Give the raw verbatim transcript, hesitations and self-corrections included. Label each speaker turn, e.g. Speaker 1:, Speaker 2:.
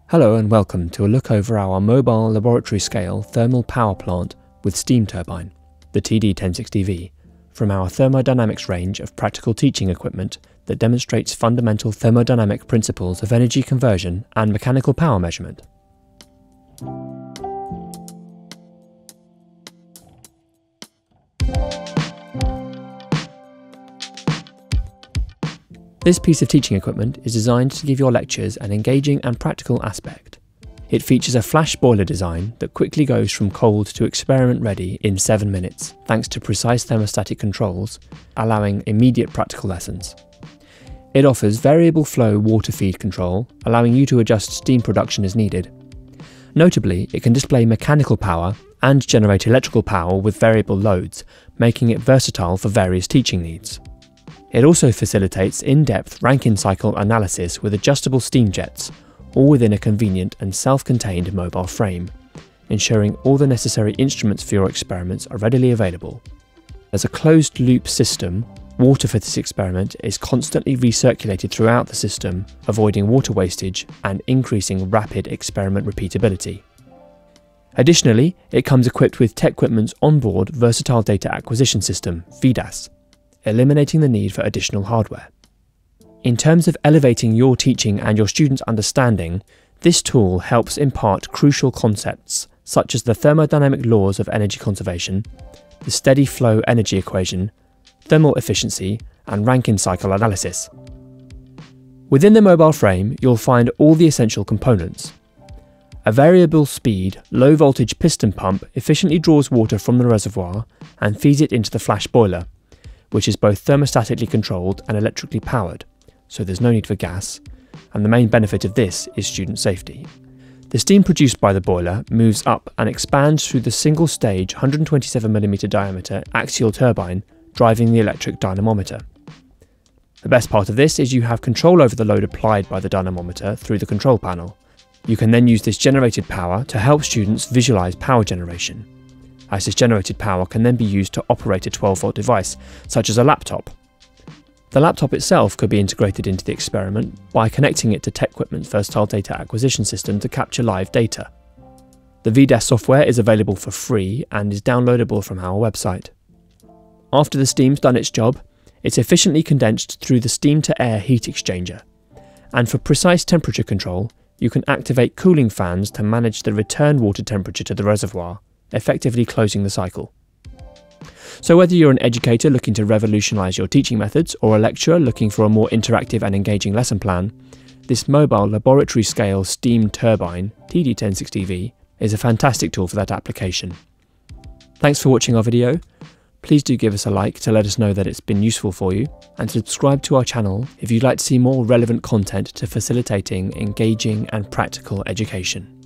Speaker 1: Hello and welcome to a look over our mobile laboratory scale thermal power plant with Steam Turbine, the T D ten sixty V, from our thermodynamics range of practical teaching equipment that demonstrates fundamental thermodynamic principles of energy conversion and mechanical power measurement. This piece of teaching equipment is designed to give your lectures an engaging and practical aspect. It features a flash boiler design that quickly goes from cold to experiment ready in seven minutes, thanks to precise thermostatic controls, allowing immediate practical lessons. It offers variable flow water feed control, allowing you to adjust steam production as needed. Notably, it can display mechanical power and generate electrical power with variable loads, making it versatile for various teaching needs. It also facilitates in-depth Rankine Cycle Analysis with adjustable steam jets, all within a convenient and self-contained mobile frame, ensuring all the necessary instruments for your experiments are readily available. As a closed-loop system, water for this experiment is constantly recirculated throughout the system, avoiding water wastage and increasing rapid experiment repeatability. Additionally, it comes equipped with TecQuipment's onboard Versatile Data Acquisition System, V D A S, eliminating the need for additional hardware. In terms of elevating your teaching and your students' understanding, this tool helps impart crucial concepts such as the thermodynamic laws of energy conservation, the steady flow energy equation, thermal efficiency, and Rankine cycle analysis. Within the mobile frame, you'll find all the essential components. A variable speed, low voltage piston pump efficiently draws water from the reservoir and feeds it into the flash boiler, which is both thermostatically controlled and electrically powered, so there's no need for gas, and the main benefit of this is student safety. The steam produced by the boiler moves up and expands through the single-stage one hundred twenty-seven millimeter diameter axial turbine driving the electric dynamometer. The best part of this is you have control over the load applied by the dynamometer through the control panel. You can then use this generated power to help students visualise power generation, as this generated power can then be used to operate a twelve volt device, such as a laptop. The laptop itself could be integrated into the experiment by connecting it to TecQuipment's Versatile Data Acquisition System to capture live data. The V D A S software is available for free and is downloadable from our website. After the steam's done its job, it's efficiently condensed through the steam-to-air heat exchanger. And for precise temperature control, you can activate cooling fans to manage the return water temperature to the reservoir, effectively closing the cycle. So whether you're an educator looking to revolutionise your teaching methods or a lecturer looking for a more interactive and engaging lesson plan, this mobile laboratory scale steam turbine, T D ten sixty V, is a fantastic tool for that application. Thanks for watching our video. Please do give us a like to let us know that it's been useful for you, and subscribe to our channel if you'd like to see more relevant content to facilitating engaging and practical education.